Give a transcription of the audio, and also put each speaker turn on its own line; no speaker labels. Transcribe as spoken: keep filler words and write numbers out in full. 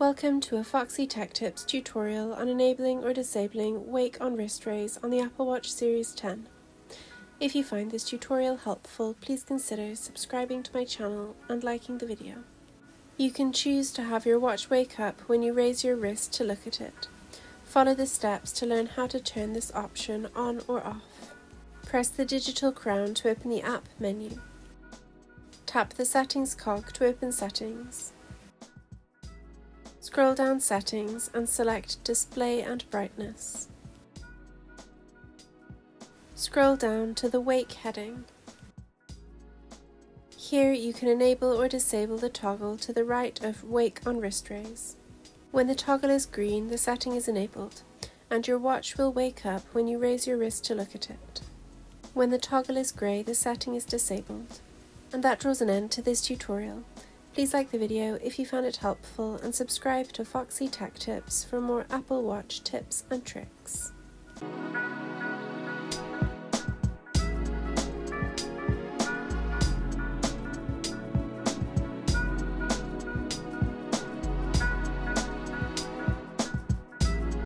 Welcome to a Foxy Tech Tips tutorial on enabling or disabling wake on wrist raise on the Apple Watch Series ten. If you find this tutorial helpful, please consider subscribing to my channel and liking the video. You can choose to have your watch wake up when you raise your wrist to look at it. Follow the steps to learn how to turn this option on or off. Press the digital crown to open the app menu. Tap the settings cog to open settings. Scroll down Settings and select Display and Brightness. Scroll down to the Wake heading. Here you can enable or disable the toggle to the right of Wake on wrist raise. When the toggle is green, the setting is enabled, and your watch will wake up when you raise your wrist to look at it. When the toggle is grey, the setting is disabled. And that draws an end to this tutorial. Please like the video if you found it helpful and subscribe to Foxy Tech Tips for more Apple Watch tips and tricks.